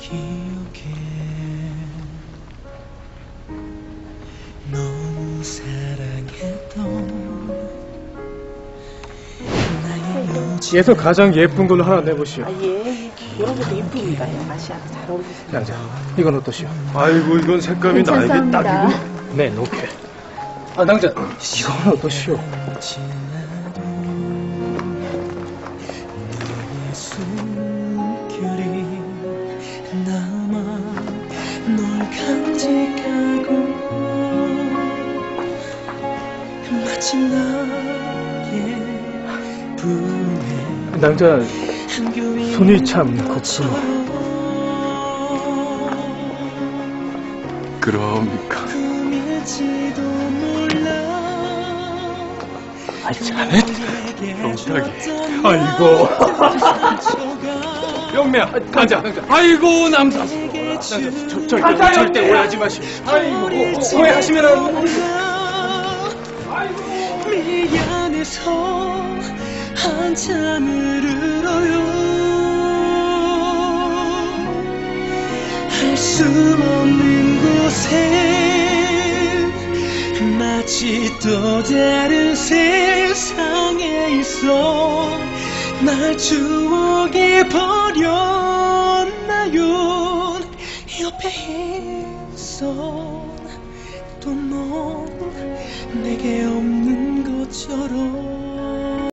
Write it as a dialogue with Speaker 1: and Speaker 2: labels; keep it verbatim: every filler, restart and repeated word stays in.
Speaker 1: 기억해. 너무 사랑했던
Speaker 2: 얘서 가장 예쁜 걸로 하나 내보시오.
Speaker 3: 아, 예. 이런 것도 이쁩니다. 아시아가 잘 어울리시죠.
Speaker 2: 자, 자, 이건 어떠시오?
Speaker 4: 아이고, 이건 색감이 나에게 딱이고.
Speaker 2: 네, 놓게. 아, 낭자, 이건 어떠시오?
Speaker 1: 널 간직하고 마침 나의 품에
Speaker 2: 낭자, 손이 참 곱구나.
Speaker 4: 그러니까.
Speaker 1: 꿈일지도 몰라.
Speaker 2: 아, 자네?
Speaker 4: 병탁이.
Speaker 2: 아이고. 영매야, 가자. 아이고, 남사스러워. 저, 저, 저, 절대 오해하지 마시오. 아이고, 오해하시면은.
Speaker 1: 미안해서 한참을 울어요. 할 수 없는 곳에 마치 또 다른 세상에 있어. 날 추억에 버렸나요. 옆에 있어 또 넌 내게 없는 것처럼.